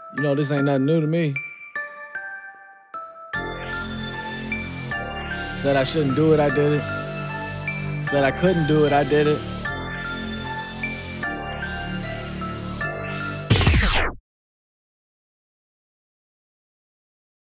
You know, this ain't nothing new to me. Said I shouldn't do it, I did it. Said I couldn't do it, I did it.